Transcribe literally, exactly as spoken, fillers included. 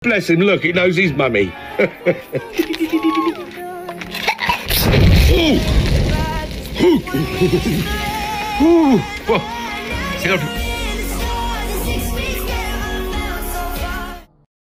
Bless him, look, he knows his mummy. Ooh. Ooh. Ooh.